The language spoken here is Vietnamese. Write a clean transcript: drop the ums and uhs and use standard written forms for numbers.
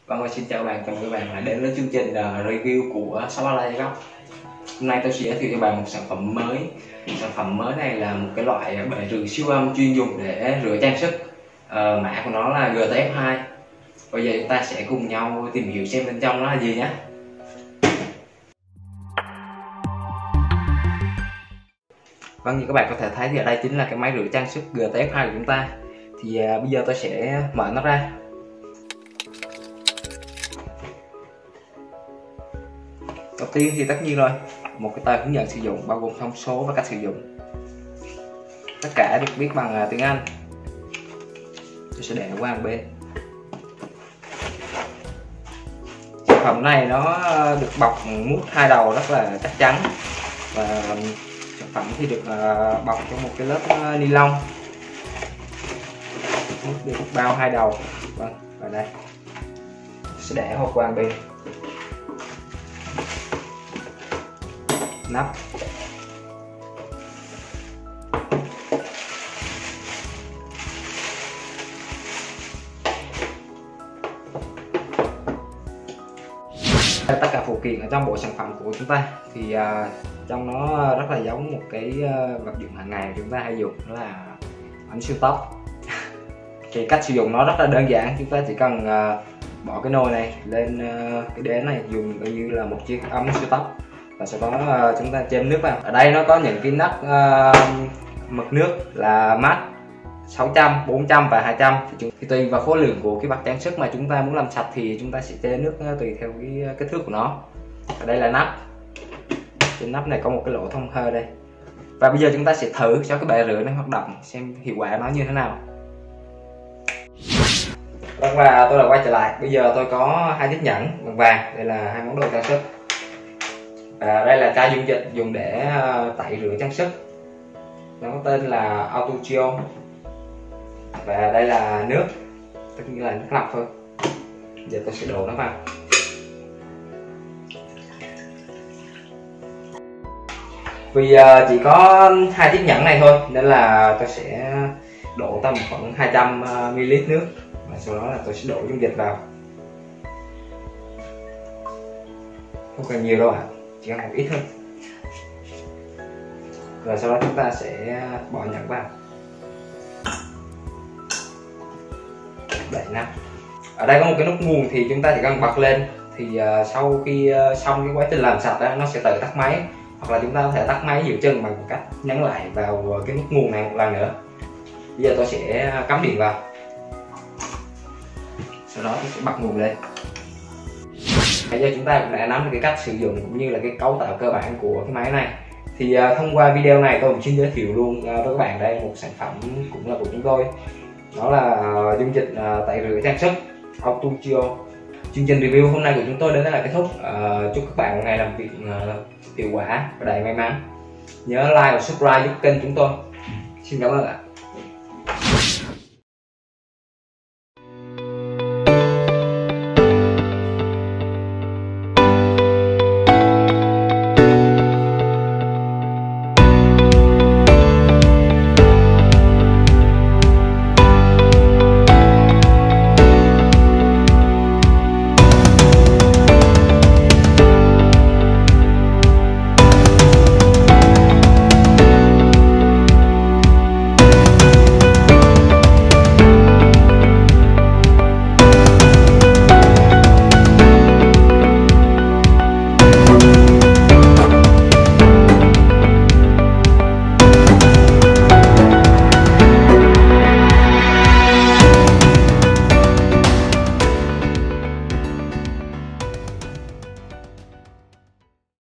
Vâng, xin chào các bạn, chào mừng các bạn lại đến với chương trình review của Shop Online Góc. Hôm nay tôi sẽ giới thiệu cho bạn một sản phẩm mới. Sản phẩm mới này là một cái loại bể rửa siêu âm chuyên dùng để rửa trang sức. Mã của nó là GTF2. Bây giờ chúng ta sẽ cùng nhau tìm hiểu xem bên trong nó là gì nhé. Vâng, như các bạn có thể thấy thì ở đây chính là cái máy rửa trang sức GTF2 của chúng ta. Thì bây giờ tôi sẽ mở nó ra. Đầu tiên thì tất nhiên rồi, một cái tờ hướng dẫn sử dụng bao gồm thông số và cách sử dụng. Tất cả được viết bằng tiếng Anh. Tôi sẽ để nó qua một bên. Sản phẩm này nó được bọc mút hai đầu rất là chắc chắn, và sản phẩm thì được bọc trong một cái lớp ni lông. Mút được bao hai đầu. Vâng, ở đây tôi sẽ để hộp qua một bên. Nắp. Tất cả phụ kiện ở trong bộ sản phẩm của chúng ta thì trong nó rất là giống một cái vật dụng hàng ngày chúng ta hay dùng, đó là ấm siêu tốc. Thì cách sử dụng nó rất là đơn giản, chúng ta chỉ cần bỏ cái nồi này lên cái đế này, dùng coi như là một chiếc ấm siêu tốc, và sau đó chúng ta chêm nước vào. Ở đây nó có những cái nắp mực nước là mát 600, 400 và 200. Thì tùy vào khối lượng của cái bát trang sức mà chúng ta muốn làm sạch thì chúng ta sẽ chế nước tùy theo cái kích thước của nó. Ở đây là nắp. Trên nắp này có một cái lỗ thông hơi đây. Và bây giờ chúng ta sẽ thử cho cái bể rửa này hoạt động xem hiệu quả nó như thế nào. Vâng, và tôi đã quay trở lại. Bây giờ tôi có hai chiếc nhẫn bằng vàng, đây là hai món đồ trang sức. Và đây là chai dung dịch dùng để tẩy rửa trang sức, nó có tên là Autogel. Và đây là nước, tất nhiên là nước lọc thôi. Giờ tôi sẽ đổ nó vào. Vì chỉ có hai chiếc nhẫn này thôi nên là tôi sẽ đổ tầm khoảng 200 ml nước, và sau đó là tôi sẽ đổ dung dịch vào. Không cần nhiều đâu ạ, chỉ cần một ít thôi. Rồi sau đó chúng ta sẽ bỏ nhẫn vào, đậy nắp. Ở đây có một cái nút nguồn thì chúng ta chỉ cần bật lên, thì sau khi xong cái quá trình làm sạch đó, nó sẽ tự tắt máy, hoặc là chúng ta có thể tắt máy giữa chừng bằng cách nhấn lại vào cái nút nguồn này một lần nữa. Bây giờ tôi sẽ cắm điện vào, sau đó tôi sẽ bật nguồn lên. Bây giờ chúng ta cũng đã nắm được cái cách sử dụng cũng như là cái cấu tạo cơ bản của cái máy này. Thì thông qua video này tôi cũng xin giới thiệu luôn với các bạn đây một sản phẩm cũng là của chúng tôi, đó là dung dịch tẩy rửa trang sức Autogel. Chương trình review hôm nay của chúng tôi đến đây là kết thúc. Chúc các bạn một ngày làm việc hiệu quả và đầy may mắn. Nhớ like và subscribe giúp kênh chúng tôi. Xin cảm ơn ạ.